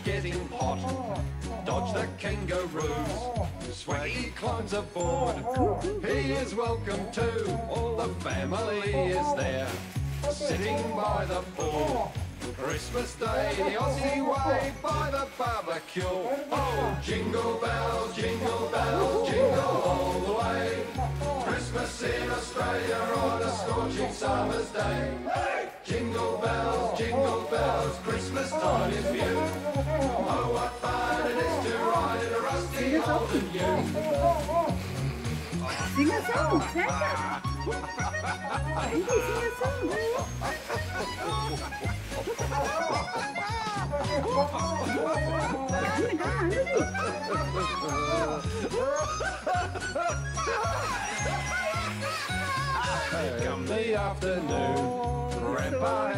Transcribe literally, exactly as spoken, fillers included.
getting hot. Dodge the kangaroos. Swaggy climbs aboard. He is welcome too. All the family is there, sitting by the pool. Christmas Day, the Aussie way, by the barbecue. Oh, jingle bells, jingle bells, jingle all the way. Christmas in Australia on a scorching summer's day. Hey! Jingle bells, jingle bells, Christmas time is new. Oh, what fun it is to ride in a rusty old and new. Sing a song, Santa. Santa, sing a song. Come the afternoon, Grandpa